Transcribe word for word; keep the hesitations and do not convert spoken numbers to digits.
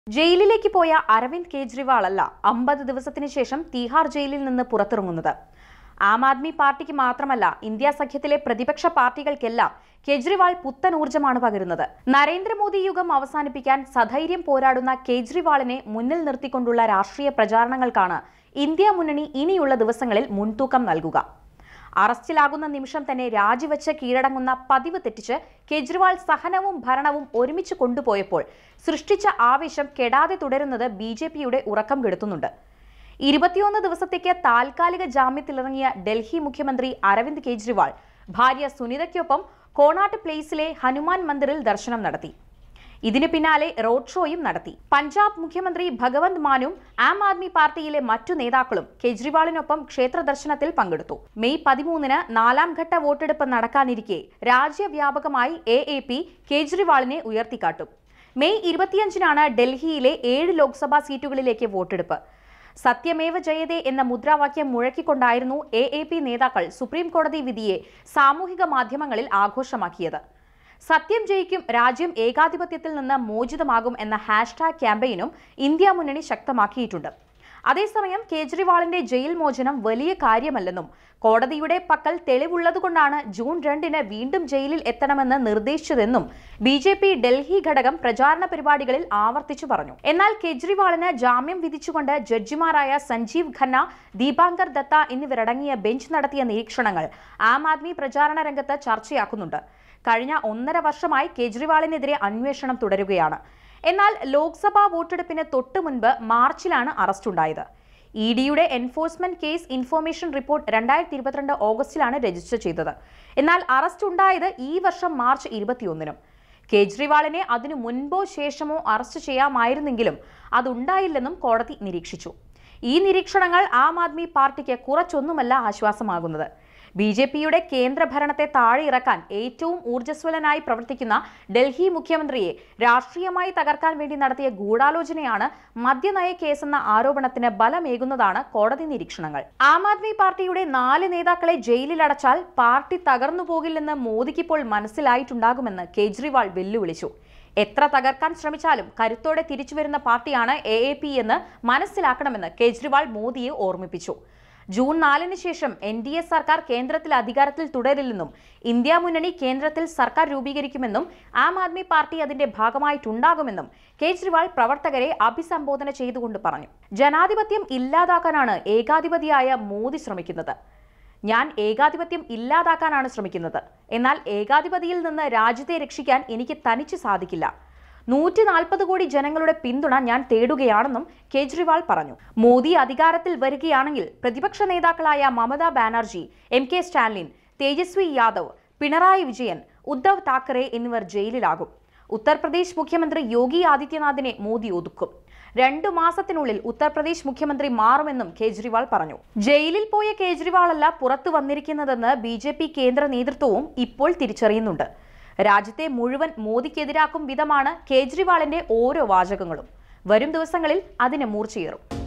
ജയിലിലേക്ക് പോയ അരവിന്ദ് കെജ്രിവാൾ അല്ല അമ്പത് ദിവസത്തിന് ശേഷം തീഹാർ ജയിലിൽ നിന്ന് പുറത്തിറങ്ങുന്നത്. ആം ആദ്മി പാർട്ടിക്ക് മാത്രമല്ല, ഇന്ത്യ സഖ്യത്തിലെ പ്രതിപക്ഷ പാർട്ടികൾക്കെല്ലാം കെജ്രിവാൾ പുത്തൻ ഊർജ്ജമാണ് പകരുന്നത്. നരേന്ദ്രമോദി യുഗം അവസാനിപ്പിക്കാൻ സധൈര്യം പോരാടുന്ന കെജ്രിവാളിനെ മുന്നിൽ നിർത്തിക്കൊണ്ടുള്ള രാഷ്ട്രീയ പ്രചാരണങ്ങൾക്കാണ് ഇന്ത്യ മുന്നണി ഇനിയുള്ള ദിവസങ്ങളിൽ മുൻതൂക്കം നൽകുക. അറസ്റ്റിലാകുന്ന നിമിഷം തന്നെ രാജിവെച്ച് കീഴടങ്ങുന്ന പതിവ് തെറ്റിച്ച് കെജ്രിവാൾ സഹനവും ഭരണവും ഒരുമിച്ച് കൊണ്ടുപോയപ്പോൾ സൃഷ്ടിച്ച ആവേശം കെടാതെ തുടരുന്നത് ബി ജെ പിയുടെ ഉറക്കം കെടുത്തുന്നുണ്ട്. ഇരുപത്തിയൊന്ന് ദിവസത്തേക്ക് താൽക്കാലിക ജാമ്യത്തിലിറങ്ങിയ ഡൽഹി മുഖ്യമന്ത്രി അരവിന്ദ് കെജ്രിവാൾ ഭാര്യ സുനിതയ്ക്കൊപ്പം കോണാട്ട് പ്ലേസിലെ ഹനുമാൻ മന്ദിറിൽ ദർശനം നടത്തി. ഇതിനു പിന്നാലെ റോഡ് ഷോയും നടത്തി. പഞ്ചാബ് മുഖ്യമന്ത്രി ഭഗവന്ത് മാനും ആം ആദ്മി പാർട്ടിയിലെ മറ്റു നേതാക്കളും കെജ്രിവാളിനൊപ്പം ക്ഷേത്ര ദർശനത്തിൽ പങ്കെടുത്തു. മെയ് പതിമൂന്നിന് നാലാം ഘട്ട വോട്ടെടുപ്പ് നടക്കാനിരിക്കെ രാജ്യവ്യാപകമായി എ എ പി കെജ്രിവാളിനെ ഉയർത്തിക്കാട്ടും. മെയ് ഇരുപത്തിയഞ്ചിനാണ് ഡൽഹിയിലെ ഏഴ് ലോക്സഭാ സീറ്റുകളിലേക്ക് വോട്ടെടുപ്പ്. സത്യമേവ ജയതേ എന്ന മുദ്രാവാക്യം മുഴക്കിക്കൊണ്ടായിരുന്നു എ എ പി നേതാക്കൾ സുപ്രീം കോടതി വിധിയെ സാമൂഹിക മാധ്യമങ്ങളിൽ ആഘോഷമാക്കിയത്. സത്യം ജയിക്കും, രാജ്യം ഏകാധിപത്യത്തിൽ നിന്ന് മോചിതമാകും എന്ന ഹാഷ്ടാഗ് ക്യാമ്പയിനും ഇന്ത്യ മുന്നണി ശക്തമാക്കിയിട്ടുണ്ട്. അതേസമയം കെജ്രിവാളിന്റെ ജയിൽ മോചനം വലിയ കാര്യമല്ലെന്നും കോടതിയുടെ പക്കൽ തെളിവുള്ളതുകൊണ്ടാണ് ജൂൺ രണ്ടിന് വീണ്ടും ജയിലിൽ എത്തണമെന്ന് നിർദ്ദേശിച്ചതെന്നും ബി ജെ പി ഡൽഹി ഘടകം പ്രചാരണ പരിപാടികളിൽ ആവർത്തിച്ചു പറഞ്ഞു. എന്നാൽ കെജ്രിവാളിന് ജാമ്യം വിധിച്ചുകൊണ്ട് ജഡ്ജിമാരായ സഞ്ജീവ് ഖന്ന, ദീപാങ്കർ ദത്ത എന്നിവരടങ്ങിയ ബെഞ്ച് നടത്തിയ നിരീക്ഷണങ്ങൾ ആം ആദ്മി പ്രചാരണ രംഗത്ത് ചർച്ചയാക്കുന്നുണ്ട്. കഴിഞ്ഞ ഒന്നര വർഷമായി കെജ്രിവാളിനെതിരെ അന്വേഷണം തുടരുകയാണ്. എന്നാൽ ലോക്സഭാ വോട്ടെടുപ്പിന് തൊട്ടു മുൻപ് മാർച്ചിലാണ് അറസ്റ്റുണ്ടായത്. ഇ ഡിയുടെ എൻഫോഴ്സ്മെന്റ് കേസ് ഇൻഫോർമേഷൻ റിപ്പോർട്ട് രണ്ടായിരത്തി ഇരുപത്തിരണ്ട് ഓഗസ്റ്റിലാണ് രജിസ്റ്റർ ചെയ്തത്. എന്നാൽ അറസ്റ്റ് ഉണ്ടായത് ഈ വർഷം മാർച്ച് ഇരുപത്തിയൊന്നിനും. കെജ്രിവാളിനെ അതിനു മുൻപോ ശേഷമോ അറസ്റ്റ് ചെയ്യാമായിരുന്നെങ്കിലും അതുണ്ടായില്ലെന്നും കോടതി നിരീക്ഷിച്ചു. ഈ നിരീക്ഷണങ്ങൾ ആം ആദ്മി പാർട്ടിക്ക് കുറച്ചൊന്നുമല്ല ആശ്വാസമാകുന്നത്. ബി ജെ പിയുടെ കേന്ദ്ര ഭരണത്തെ താഴെയിറക്കാൻ ഏറ്റവും ഊർജ്ജസ്വലനായി പ്രവർത്തിക്കുന്ന ഡൽഹി മുഖ്യമന്ത്രിയെ രാഷ്ട്രീയമായി തകർക്കാൻ വേണ്ടി നടത്തിയ ഗൂഢാലോചനയാണ് മദ്യനയ കേസെന്ന ആരോപണത്തിന് ബലമേകുന്നതാണ് കോടതി നിരീക്ഷണങ്ങൾ. ആം ആദ്മി പാർട്ടിയുടെ നാല് നേതാക്കളെ ജയിലിലടച്ചാൽ പാർട്ടി തകർന്നു പോകില്ലെന്ന് മോദിക്കിപ്പോൾ മനസ്സിലായിട്ടുണ്ടാകുമെന്ന് കെജ്രിവാൾ വെല്ലുവിളിച്ചു. എത്ര തകർക്കാൻ ശ്രമിച്ചാലും കരുത്തോടെ തിരിച്ചുവരുന്ന പാർട്ടിയാണ് എ എ പി എന്ന് മനസ്സിലാക്കണമെന്ന് കെജ്രിവാൾ മോദിയെ ഓർമ്മിപ്പിച്ചു. ജൂൺ നാലിന് ശേഷം എൻ ഡി എ സർക്കാർ കേന്ദ്രത്തിൽ അധികാരത്തിൽ തുടരില്ലെന്നും ഇന്ത്യ മുന്നണി കേന്ദ്രത്തിൽ സർക്കാർ രൂപീകരിക്കുമെന്നും ആം ആദ്മി പാർട്ടി അതിന്റെ ഭാഗമായിട്ടുണ്ടാകുമെന്നും കെജ്രിവാൾ പ്രവർത്തകരെ അഭിസംബോധന ചെയ്തുകൊണ്ട് പറഞ്ഞു. ജനാധിപത്യം ഇല്ലാതാക്കാനാണ് ഏകാധിപതിയായ മോദി ശ്രമിക്കുന്നത്. ഞാൻ ഏകാധിപത്യം ഇല്ലാതാക്കാനാണ് ശ്രമിക്കുന്നത്. എന്നാൽ ഏകാധിപതിയിൽ നിന്ന് രാജ്യത്തെ രക്ഷിക്കാൻ എനിക്ക് തനിച്ച് സാധിക്കില്ല. നൂറ്റി നാൽപ്പത് കോടി ജനങ്ങളുടെ പിന്തുണ ഞാൻ തേടുകയാണെന്നും കെജ്രിവാൾ പറഞ്ഞു. മോദി അധികാരത്തിൽ വരികയാണെങ്കിൽ പ്രതിപക്ഷ നേതാക്കളായ മമതാ ബാനർജി, എം കെ സ്റ്റാലിൻ, തേജസ്വി യാദവ്, പിണറായി വിജയൻ, ഉദ്ധവ് താക്കറെ എന്നിവർ ജയിലിലാകും. ഉത്തർപ്രദേശ് മുഖ്യമന്ത്രി യോഗി ആദിത്യനാഥിനെ മോദി ഒതുക്കും. രണ്ടു മാസത്തിനുള്ളിൽ ഉത്തർപ്രദേശ് മുഖ്യമന്ത്രി മാറുമെന്നും കെജ്രിവാൾ പറഞ്ഞു. ജയിലിൽ പോയ കെജ്രിവാളല്ല പുറത്തു വന്നിരിക്കുന്നതെന്ന് ബി ജെ പി കേന്ദ്ര നേതൃത്വവും ഇപ്പോൾ തിരിച്ചറിയുന്നുണ്ട്. രാജ്യത്തെ മുഴുവൻ മോദിക്കെതിരാക്കും വിധമാണ് കെജ്രിവാളിന്റെ ഓരോ വാചകങ്ങളും. വരും ദിവസങ്ങളിൽ അതിന് മൂർച്ചയേറും.